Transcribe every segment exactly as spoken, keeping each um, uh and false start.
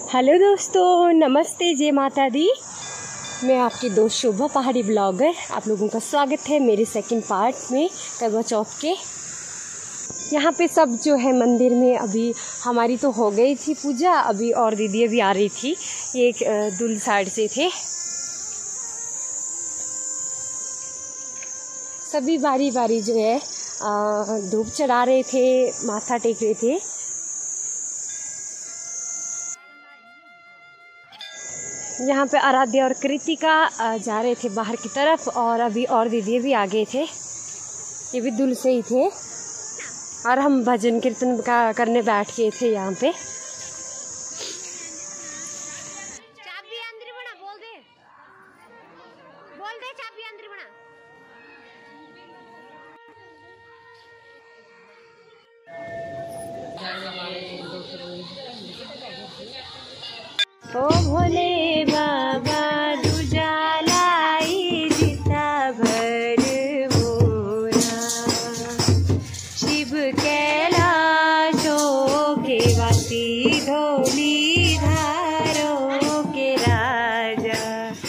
Hello दोस्तों, नमस्ते, जय माता दी। मैं आपकी दोस्त शोभा पहाड़ी ब्लॉगर। आप लोगों का स्वागत है मेरे सेकंड पार्ट में करवा चौथ के। यहाँ पे सब जो है मंदिर में, अभी हमारी तो हो गई थी पूजा, अभी और दीदी अभी आ रही थी, ये एक दुल साइड से थे। सभी बारी बारी जो है धूप चढ़ा रहे थे, माथा टेक रहे थे। यहाँ पे आराध्या और कृतिका जा रहे थे बाहर की तरफ, और अभी और दीदी भी आ गए थे, ये भी दुल से ही थे। और हम भजन कीर्तन का करने बैठ गए थे यहाँ पे। चाबी अंदर बना, बोल दे बोल दे चाबी अंदर बना। ओ भोले बाबा दूजा लाई जिता भर मोरा, शिव कैलाशों के वासी, धोली धारों के राजा,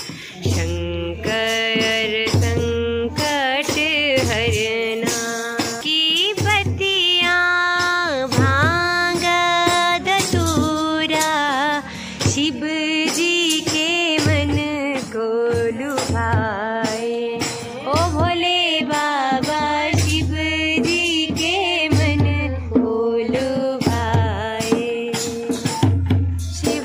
शंकर संकट हरना, की पतियाँ भांग धतूरा, शिव जी के मन को लुभाए। ओ भोले बाबा शिव जी के मन को लुभाए, शिव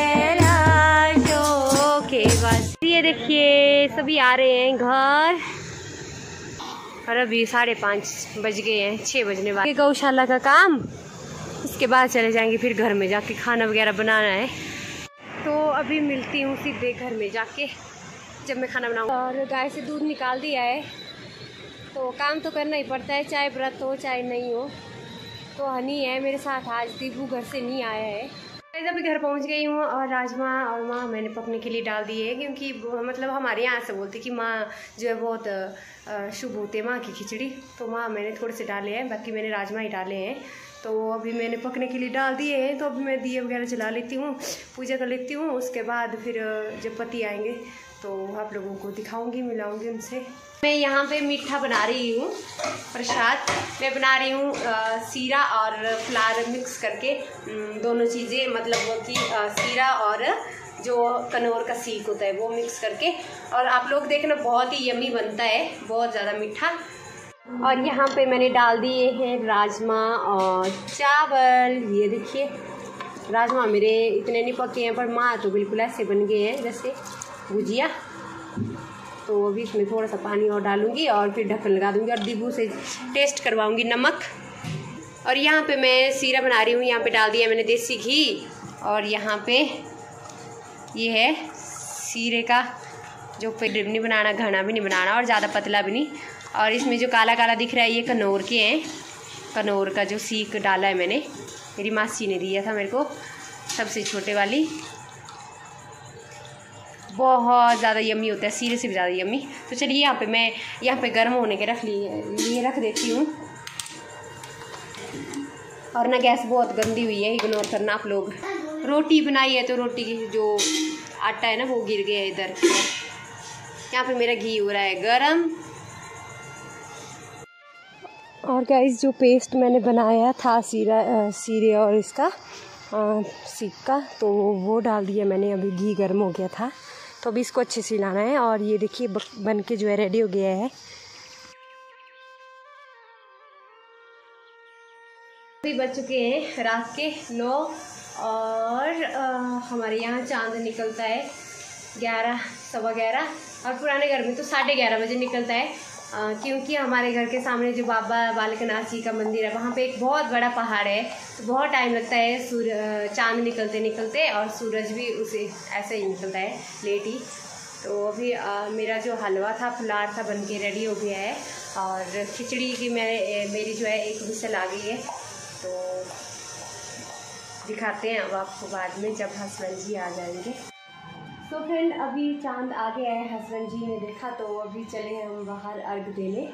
कैलाशों के वासी। ये देखिए सभी आ रहे हैं घर, और अभी साढ़े पाँच बज गए हैं, छः बजने वाले। गौशाला का काम, उसके बाद चले जाएंगे फिर घर में जाके खाना वगैरह बनाना है। तो अभी मिलती हूँ सीधे घर में जाके जब मैं खाना बनाऊँ। और गाय से दूध निकाल दिया है, तो काम तो करना ही पड़ता है, चाहे व्रत हो चाहे नहीं हो। तो हनी है मेरे साथ, आज दीपू घर से नहीं आया है। अभी घर पहुँच गई हूँ, और राजमा और माँ मैंने पकने के लिए डाल दिए है, क्योंकि मतलब हमारे यहाँ से बोलते कि माँ जो है बहुत शुभ होते हैं माँ की खिचड़ी। तो माँ मैंने थोड़े से डाले हैं, बाकी मैंने राजमा ही डाले हैं। तो अभी मैंने पकने के लिए डाल दिए हैं, तो अभी मैं दिए वगैरह जला लेती हूँ, पूजा कर लेती हूँ। उसके बाद फिर जब पति आएंगे तो आप लोगों को दिखाऊंगी, मिलाऊंगी उनसे। मैं यहाँ पे मीठा बना रही हूँ, प्रसाद मैं बना रही हूँ, सीरा और फ्लावर मिक्स करके, दोनों चीज़ें, मतलब वो कि सीरा और जो कनौर का सीख होता है वो मिक्स करके। और आप लोग देखना बहुत ही यमी बनता है, बहुत ज़्यादा मीठा। और यहाँ पे मैंने डाल दिए हैं राजमा और चावल। ये देखिए राजमा मेरे इतने नहीं पके हैं, पर माँ तो बिल्कुल ऐसे बन गए हैं जैसे भुजिया। तो अभी इसमें थोड़ा सा पानी और डालूंगी और फिर ढक्कन लगा दूंगी, और दीबू से टेस्ट करवाऊंगी नमक। और यहाँ पे मैं सीरा बना रही हूँ, यहाँ पे डाल दिया मैंने देसी घी, और यहाँ पे ये है सीरे का जो फिर नहीं बनाना, घना भी नहीं बनाना और ज़्यादा पतला भी नहीं। और इसमें जो काला काला दिख रहा है ये कनौर के हैं, कनौर का जो सीख डाला है मैंने, मेरी मासी ने दिया था मेरे को, सबसे छोटे वाली। बहुत ज़्यादा यम्मी होता है, सीरे से भी ज़्यादा यम्मी। तो चलिए यहाँ पे मैं यहाँ पे गर्म होने के रख लिए लिए रख देती हूँ। और ना गैस बहुत गंदी हुई है, इग्नोर करना आप लोग। रोटी बनाई है तो रोटी की जो आटा है ना वो गिर गया है इधर। यहाँ पे मेरा घी हो रहा है गरम। और गाइस जो पेस्ट मैंने बनाया था सीरा सीरे और इसका सीख का, तो वो डाल दिया मैंने। अभी घी गर्म हो गया था, तो अभी इसको अच्छे से हिलाना है। और ये देखिए बन के जो है रेडी हो गया है। अभी बज चुके हैं रात के नौ, और आ, हमारे यहाँ चांद निकलता है ग्यारह सवा ग्यारह, और पुराने घर में तो साढ़े ग्यारह बजे निकलता है। आ, क्योंकि हमारे घर के सामने जो बाबा बालकनाथ जी का मंदिर है, वहाँ पे एक बहुत बड़ा पहाड़ है, तो बहुत टाइम लगता है सूर्य चांद निकलते निकलते, और सूरज भी उसे ऐसे ही निकलता है लेट ही। तो अभी आ, मेरा जो हलवा था, फुलार था, बन के रेडी हो गया है। और खिचड़ी की मेरे मेरी जो है एक विसल आ गई है, तो दिखाते हैं अब आपको बाद में जब हस्बैंड जी आ जाएंगे। तो फ्रेंड अभी चांद आ गया है, हस्बैंड जी ने देखा, तो अभी चले हैं हम बाहर अर्घ देने।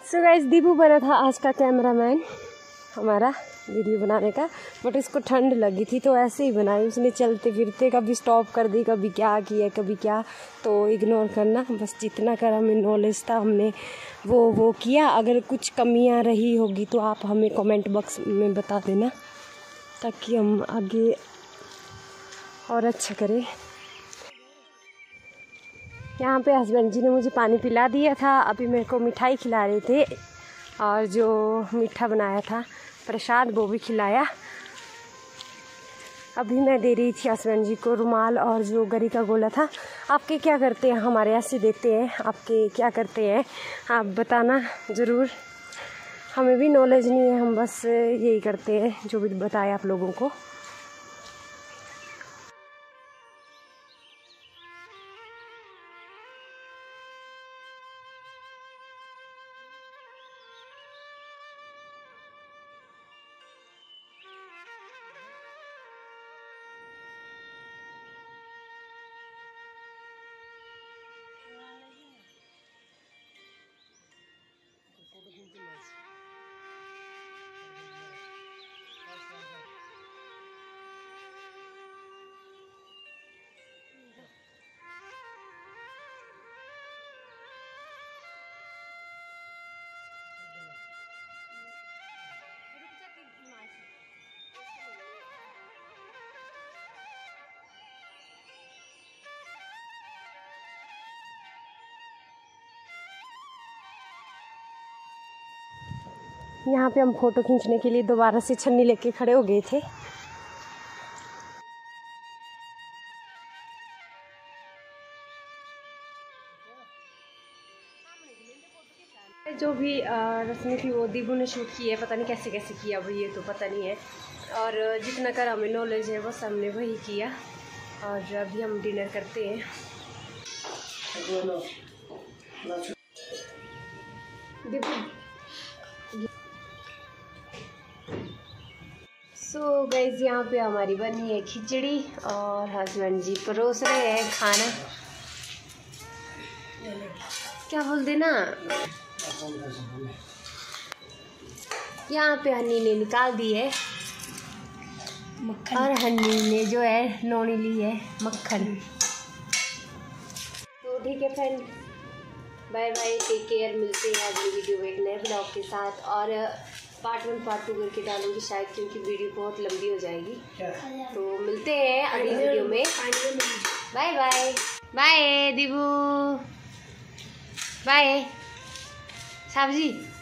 सो गाइस दीपू बना था आज का कैमरामैन हमारा वीडियो बनाने का, बट इसको ठंड लगी थी तो ऐसे ही बनाई उसने, चलते फिरते कभी स्टॉप कर दी, कभी क्या किया कभी क्या, तो इग्नोर करना। बस जितना कर हमें नॉलेज था हमने वो वो किया। अगर कुछ कमियां रही होगी तो आप हमें कमेंट बॉक्स में बता देना ताकि हम आगे और अच्छा करें। यहाँ पे हस्बैंड जी ने मुझे पानी पिला दिया था, अभी मेरे को मिठाई खिला रहे थे और जो मीठा बनाया था प्रसाद वो भी खिलाया। अभी मैं दे रही थी हस्बैंड जी को रुमाल और जो गरी का गोला था। आपके क्या करते हैं, हमारे ऐसे देते हैं, आपके क्या करते हैं आप बताना ज़रूर। हमें भी नॉलेज नहीं है, हम बस यही करते हैं जो भी बताया आप लोगों को। यहाँ पे हम फ़ोटो खींचने के लिए दोबारा से छन्नी लेके खड़े हो गए थे। जो भी रस्में थी वो दीबू ने शूट की है, पता नहीं कैसे कैसे किया वो, ये तो पता नहीं है। और जितना कर हमें नॉलेज है बस हमने वही किया। और अभी हम डिनर करते हैं। सो गाइस यहाँ पे हमारी बनी है खिचड़ी और हस्बैंड जी परोस रहे हैं खाना। क्या बोल देना, यहाँ पे हनी ने निकाल दी है मक्खन और हनी ने जो है नोनी ली है मक्खन। तो ठीक है friend, bye bye, take care. मिलते हैं अगली वीडियो में एक नए ब्लॉग के साथ, और पार्ट वन पार्ट टू करके डालूंगी शायद, क्योंकि वीडियो बहुत लंबी हो जाएगी। तो मिलते हैं अगली वीडियो में। Bye bye bye Dibu, bye साहब जी।